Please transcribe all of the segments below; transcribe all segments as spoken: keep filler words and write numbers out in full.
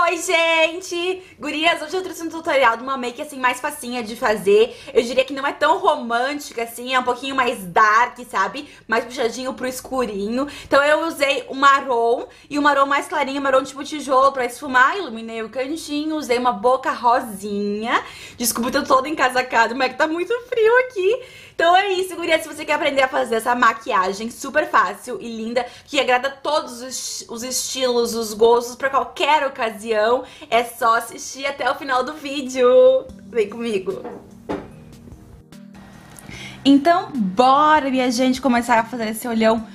Oi, gente! Gurias, hoje eu trouxe um tutorial de uma make assim mais facinha de fazer. Eu diria que não é tão romântica assim, é um pouquinho mais dark, sabe? Mais puxadinho pro escurinho. Então eu usei o marrom e o marrom mais clarinho, marrom tipo tijolo pra esfumar. Iluminei o cantinho, usei uma boca rosinha. Desculpa, eu tô toda encasacada, mas é que tá muito frio aqui. Então é isso, gurias, se você quer aprender a fazer essa maquiagem super fácil e linda, que agrada todos os, os estilos, os gostos, pra qualquer ocasião, é só assistir até o final do vídeo. Vem comigo! Então, bora, minha gente, começar a fazer esse olhão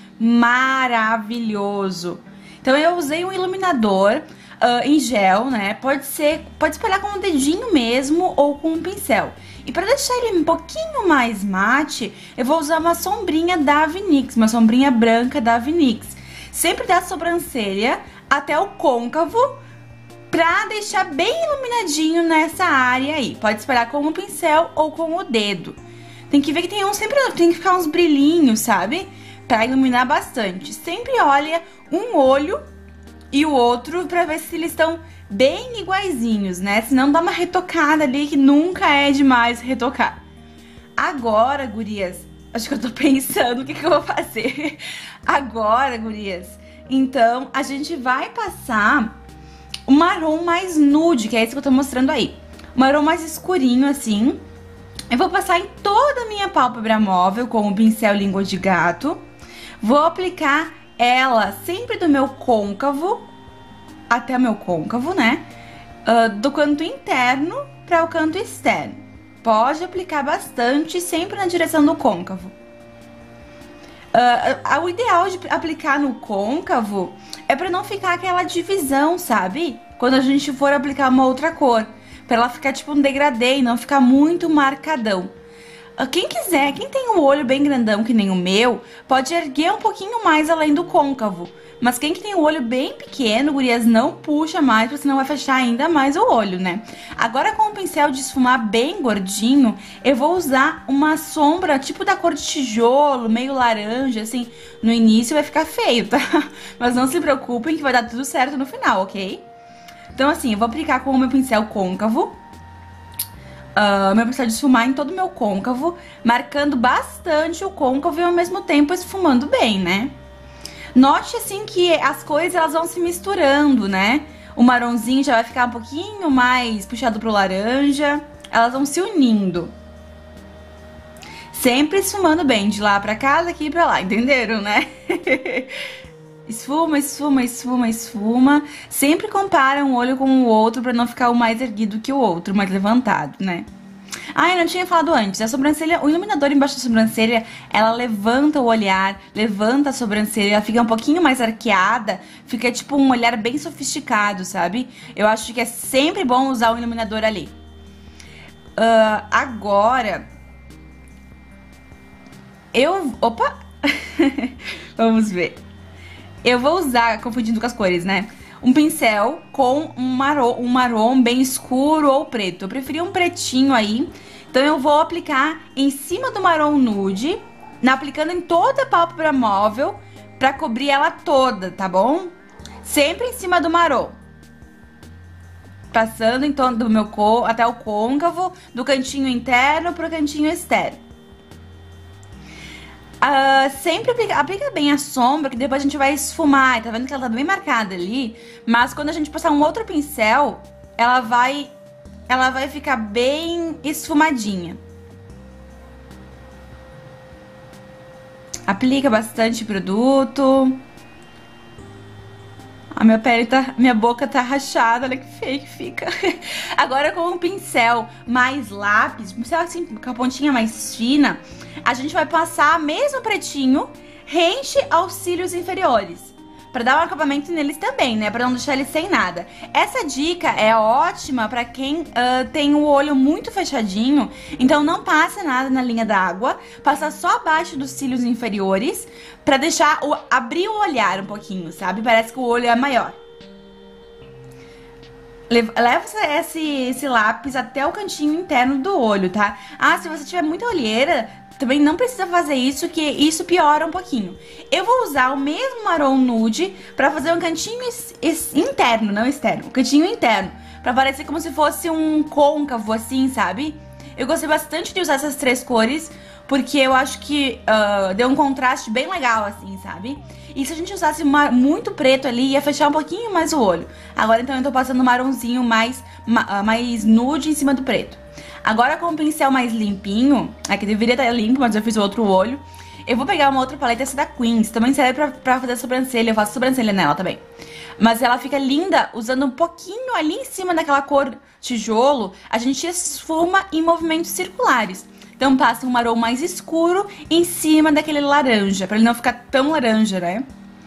maravilhoso. Então eu usei um iluminador uh, em gel, né? Pode ser, pode espalhar com um dedinho mesmo ou com um pincel. E pra deixar ele um pouquinho mais mate, eu vou usar uma sombrinha da Vinix, uma sombrinha branca da Vinix. Sempre da sobrancelha até o côncavo, pra deixar bem iluminadinho nessa área aí. Pode espalhar com o pincel ou com o dedo. Tem que ver que tem um, sempre tem que ficar uns brilhinhos, sabe? Pra iluminar bastante. Sempre olha um olho e o outro pra ver se eles estão bem iguaizinhos, né? Senão dá uma retocada ali, que nunca é demais retocar. Agora, gurias, acho que eu tô pensando o que que eu vou fazer. Agora, gurias, então a gente vai passar o marrom mais nude, que é esse que eu tô mostrando aí. O marrom mais escurinho, assim. Eu vou passar em toda a minha pálpebra móvel com o pincel língua de gato. Vou aplicar ela sempre do meu côncavo até o meu côncavo, né? Uh, do canto interno para o canto externo. Pode aplicar bastante, sempre na direção do côncavo. Uh, o ideal de aplicar no côncavo é para não ficar aquela divisão, sabe? Quando a gente for aplicar uma outra cor. Para ela ficar tipo um degradê e não ficar muito marcadão. Quem quiser, quem tem um olho bem grandão que nem o meu, pode erguer um pouquinho mais além do côncavo. Mas quem que tem o olho bem pequeno, gurias, não puxa mais, porque senão vai fechar ainda mais o olho, né? Agora com o pincel de esfumar bem gordinho, eu vou usar uma sombra tipo da cor de tijolo, meio laranja, assim. No início vai ficar feio, tá? Mas não se preocupem que vai dar tudo certo no final, ok? Então assim, eu vou aplicar com o meu pincel côncavo. Uh, meu pincel de esfumar em todo o meu côncavo, marcando bastante o côncavo e ao mesmo tempo esfumando bem, né? Note assim que as cores elas vão se misturando, né? O marronzinho já vai ficar um pouquinho mais puxado pro laranja, elas vão se unindo. Sempre esfumando bem, de lá pra cá, daqui pra lá, entenderam, né? Esfuma, esfuma, esfuma, esfuma. Sempre compara um olho com o outro pra não ficar um mais erguido que o outro, mais levantado, né? Ah, eu não tinha falado antes. A sobrancelha, o iluminador embaixo da sobrancelha, ela levanta o olhar, levanta a sobrancelha, ela fica um pouquinho mais arqueada, fica tipo um olhar bem sofisticado, sabe? Eu acho que é sempre bom usar o iluminador ali. Uh, agora, eu... Opa! Vamos ver. Eu vou usar, confundindo com as cores, né? Um pincel com um marrom, um marrom bem escuro ou preto. Eu preferi um pretinho aí. Então eu vou aplicar em cima do marrom nude, na, aplicando em toda a pálpebra móvel, pra cobrir ela toda, tá bom? Sempre em cima do marrom. Passando em torno do meu co, até o côncavo, do cantinho interno pro cantinho externo. Uh, sempre aplica, aplica bem a sombra, que depois a gente vai esfumar. Tá vendo que ela tá bem marcada ali? Mas quando a gente passar um outro pincel, ela vai, ela vai ficar bem esfumadinha. Aplica bastante produto. A minha pele tá, minha boca tá rachada, olha que feio que fica. Agora com um pincel mais lápis, pincel assim, com a pontinha mais fina, a gente vai passar mesmo pretinho, rente aos cílios inferiores. Pra dar um acabamento neles também, né? Pra não deixar eles sem nada. Essa dica é ótima pra quem uh, tem o olho muito fechadinho. Então não passa nada na linha d'água. Passa só abaixo dos cílios inferiores. Pra deixar, o, abrir o olhar um pouquinho, sabe? Parece que o olho é maior. Leva esse, esse lápis até o cantinho interno do olho, tá? Ah, se você tiver muita olheira, também não precisa fazer isso, que isso piora um pouquinho. Eu vou usar o mesmo marrom nude pra fazer um cantinho interno, não externo. Um cantinho interno, pra parecer como se fosse um côncavo, assim, sabe? Eu gostei bastante de usar essas três cores, porque eu acho que uh, deu um contraste bem legal, assim, sabe? E se a gente usasse muito preto ali, ia fechar um pouquinho mais o olho. Agora, então, eu tô passando um marronzinho mais, mais nude em cima do preto. Agora, com o pincel mais limpinho, aqui deveria estar limpo, mas eu fiz o outro olho, eu vou pegar uma outra paleta, essa da Queens. Também serve pra, pra fazer a sobrancelha, eu faço sobrancelha nela também. Mas ela fica linda usando um pouquinho ali em cima daquela cor tijolo. A gente esfuma em movimentos circulares. Então passa um marrom mais escuro em cima daquele laranja, pra ele não ficar tão laranja, né?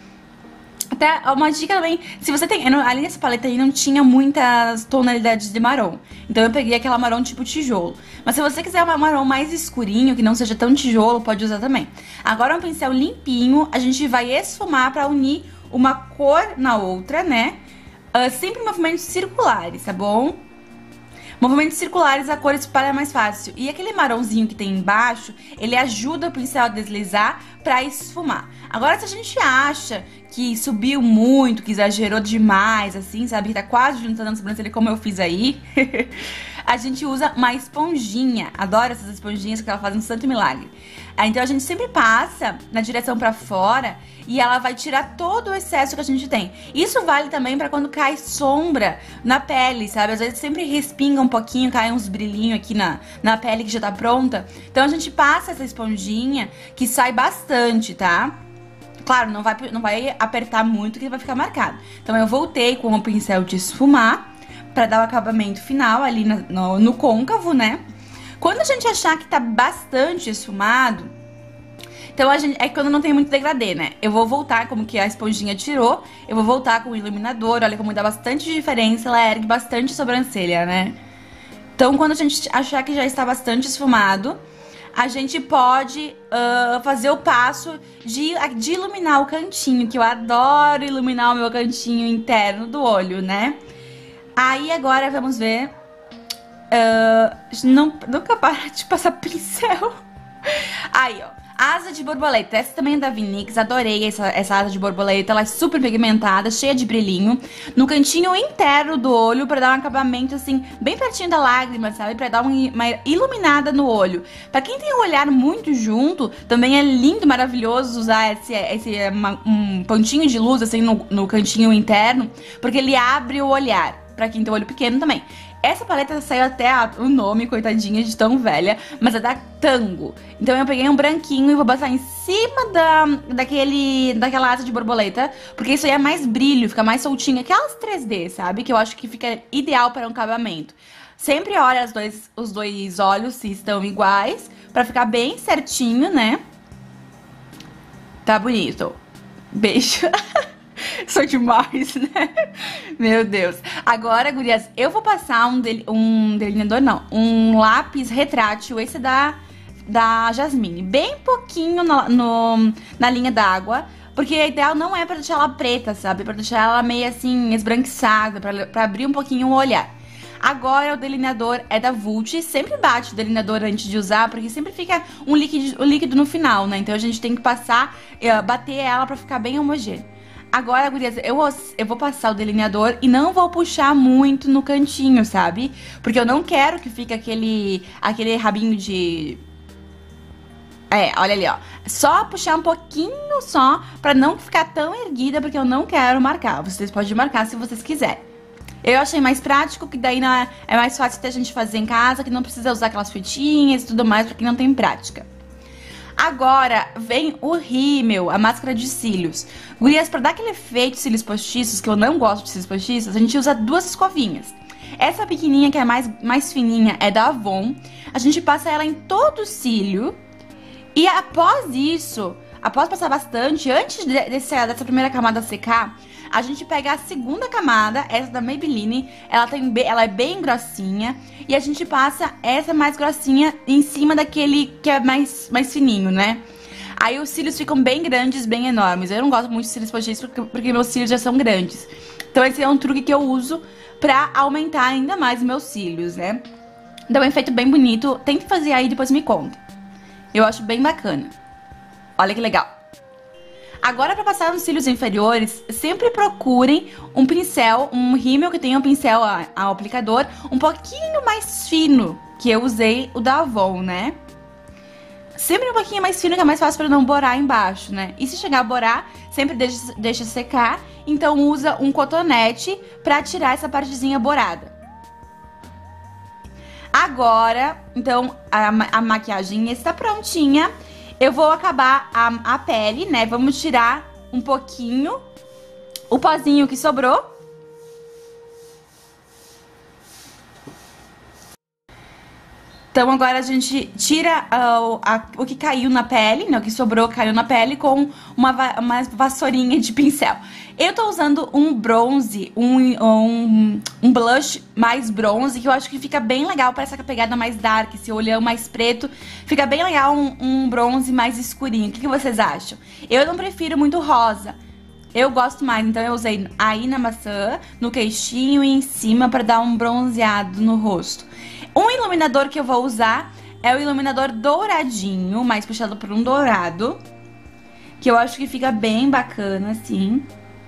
Até uma dica também, se você tem... Ali nessa paleta aí não tinha muitas tonalidades de marrom. Então eu peguei aquela marrom tipo tijolo. Mas se você quiser um marrom mais escurinho, que não seja tão tijolo, pode usar também. Agora um pincel limpinho, a gente vai esfumar pra unir uma cor na outra, né? Uh, sempre em movimentos circulares, tá bom? Movimentos circulares, a cor espalha mais fácil. E aquele marronzinho que tem embaixo, ele ajuda o pincel a deslizar pra esfumar. Agora, se a gente acha que subiu muito, que exagerou demais, assim, sabe? Que tá quase juntando a sobrancelha como eu fiz aí, a gente usa uma esponjinha. Adoro essas esponjinhas que ela faz um santo milagre. Então a gente sempre passa na direção pra fora e ela vai tirar todo o excesso que a gente tem. Isso vale também pra quando cai sombra na pele, sabe? Às vezes sempre respinga um pouquinho, cai uns brilhinhos aqui na, na pele que já tá pronta. Então a gente passa essa esponjinha que sai bastante, tá? Claro, não vai, não vai apertar muito que vai ficar marcado. Então eu voltei com o pincel de esfumar pra dar o acabamento final ali na, no, no côncavo, né? Quando a gente achar que tá bastante esfumado, então a gente, é quando não tem muito degradê, né? Eu vou voltar, como que a esponjinha tirou, eu vou voltar com o iluminador, olha como dá bastante diferença, ela ergue bastante sobrancelha, né? Então quando a gente achar que já está bastante esfumado, a gente pode uh, fazer o passo de, de iluminar o cantinho, que eu adoro iluminar o meu cantinho interno do olho, né? Aí agora vamos ver... Uh, não, nunca para de passar pincel. Aí, ó. Asa de borboleta. Essa também é da Vinix. Adorei essa, essa asa de borboleta. Ela é super pigmentada, cheia de brilhinho. No cantinho interno do olho, pra dar um acabamento, assim, bem pertinho da lágrima, sabe? Pra dar uma, uma iluminada no olho. Pra quem tem um olhar muito junto, também é lindo, maravilhoso usar esse, esse uma, um pontinho de luz, assim, no, no cantinho interno. Porque ele abre o olhar. Pra quem tem o olho pequeno também. Essa paleta saiu até a, o nome, coitadinha de tão velha, mas é da Tango. Então eu peguei um branquinho e vou passar em cima da, daquele, daquela asa de borboleta, porque isso aí é mais brilho, fica mais soltinho. Aquelas três D, sabe? Que eu acho que fica ideal para um acabamento. Sempre olha os dois, os dois olhos se estão iguais, pra ficar bem certinho, né? Tá bonito. Beijo. Sou demais, né? Meu Deus. Agora, gurias, eu vou passar um, del um delineador, não. Um lápis retrátil, esse da, da Jasmine. Bem pouquinho no, no, na linha d'água. Porque a ideal não é pra deixar ela preta, sabe? Pra deixar ela meio assim, esbranquiçada, pra, pra abrir um pouquinho o olhar. Agora o delineador é da Vult. Sempre bate o delineador antes de usar, porque sempre fica um líquido, um líquido no final, né? Então a gente tem que passar, uh, bater ela pra ficar bem homogêneo. Agora, gurias, eu, eu vou passar o delineador e não vou puxar muito no cantinho, sabe? Porque eu não quero que fique aquele, aquele rabinho de... É, olha ali, ó. Só puxar um pouquinho só, pra não ficar tão erguida, porque eu não quero marcar. Vocês podem marcar se vocês quiserem. Eu achei mais prático, que daí na, é mais fácil da gente fazer em casa, que não precisa usar aquelas fitinhas e tudo mais, pra quem não tem prática. Agora vem o rímel, a máscara de cílios. Gurias, pra dar aquele efeito de cílios postiços, que eu não gosto de cílios postiços, a gente usa duas escovinhas. Essa pequenininha, que é mais, mais fininha, é da Avon. A gente passa ela em todo o cílio. E após isso, após passar bastante, antes de, desse, dessa primeira camada secar, a gente pega a segunda camada, essa da Maybelline, ela, tem, ela é bem grossinha, e a gente passa essa mais grossinha em cima daquele que é mais, mais fininho, né? Aí os cílios ficam bem grandes, bem enormes. Eu não gosto muito de cílios postiços porque, porque meus cílios já são grandes. Então esse é um truque que eu uso pra aumentar ainda mais meus cílios, né? Dá um efeito bem bonito. Tente fazer aí e depois me conta. Eu acho bem bacana. Olha que legal. Agora, pra passar nos cílios inferiores, sempre procurem um pincel, um rímel que tenha um pincel a, a aplicador um pouquinho mais fino, que eu usei o da Avon, né? Sempre um pouquinho mais fino, que é mais fácil pra não borar embaixo, né? E se chegar a borar, sempre deixa, deixa secar. Então usa um cotonete pra tirar essa partezinha borada. Agora, então, a, a maquiagem está prontinha. Eu vou acabar a, a pele, né? Vamos tirar um pouquinho o pozinho que sobrou. Então agora a gente tira uh, a, o que caiu na pele, né? O que sobrou caiu na pele com uma, uma vassourinha de pincel. Eu tô usando um bronze, um, um, um blush mais bronze, que eu acho que fica bem legal pra essa pegada mais dark, esse olhão mais preto. Fica bem legal um, um bronze mais escurinho. O que, que vocês acham? Eu não prefiro muito rosa. Eu gosto mais, então eu usei aí na maçã, no queixinho e em cima pra dar um bronzeado no rosto. Um iluminador que eu vou usar é o iluminador douradinho, mais puxado por um dourado, que eu acho que fica bem bacana, assim.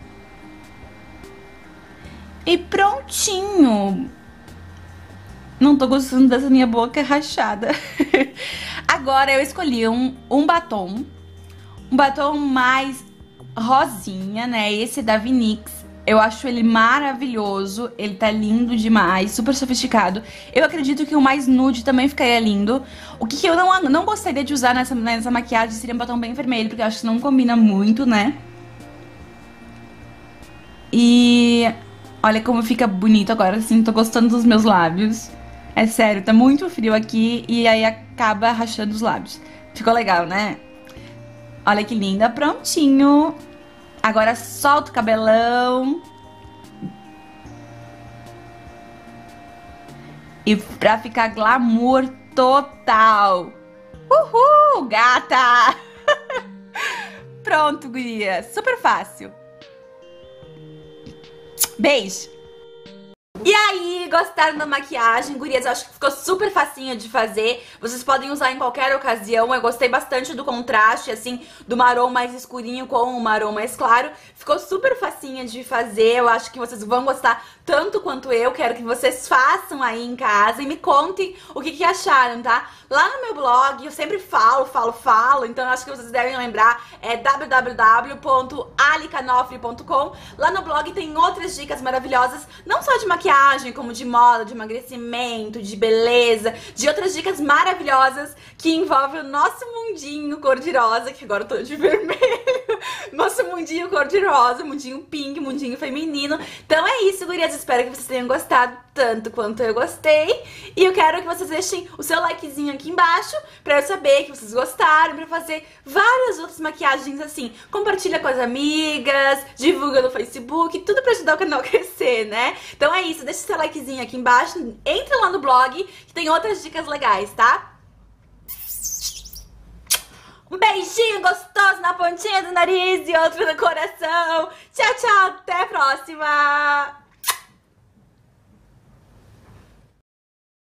E prontinho! Não tô gostando dessa minha boca rachada. Agora eu escolhi um, um batom, um batom mais rosinha, né? Esse é da Vinix. Eu acho ele maravilhoso, ele tá lindo demais, super sofisticado. Eu acredito que o mais nude também ficaria lindo. O que, que eu não, não gostaria de usar nessa, nessa maquiagem seria um batom bem vermelho, porque eu acho que não combina muito, né? E olha como fica bonito agora, assim, tô gostando dos meus lábios. É sério, tá muito frio aqui e aí acaba rachando os lábios. Ficou legal, né? Olha que linda, prontinho. Agora solta o cabelão. E pra ficar glamour total. Uhul, gata! Pronto, guria. Super fácil. Beijo! E aí, gostaram da maquiagem? Gurias, eu acho que ficou super facinho de fazer. Vocês podem usar em qualquer ocasião. Eu gostei bastante do contraste, assim, do marrom mais escurinho com o marrom mais claro. Ficou super facinho de fazer. Eu acho que vocês vão gostar tanto quanto eu. Quero que vocês façam aí em casa e me contem o que, que acharam, tá? Lá no meu blog, eu sempre falo, falo, falo. Então eu acho que vocês devem lembrar, é w w w ponto ali canofri ponto com. Lá no blog tem outras dicas maravilhosas, não só de maquiagem, como de moda, de emagrecimento, de beleza, de outras dicas maravilhosas que envolvem o nosso mundinho cor-de-rosa, que agora eu tô de vermelho, nosso mundinho cor-de-rosa, mundinho pink, mundinho feminino. Então é isso, gurias, espero que vocês tenham gostado tanto quanto eu gostei. E eu quero que vocês deixem o seu likezinho aqui embaixo pra eu saber que vocês gostaram, pra fazer várias outras maquiagens assim. Compartilha com as amigas, divulga no Facebook, tudo pra ajudar o canal a crescer, né? Então é isso, deixa o seu likezinho aqui embaixo, entra lá no blog que tem outras dicas legais, tá? Um beijinho gostoso na pontinha do nariz e outro no coração. Tchau, tchau, até a próxima!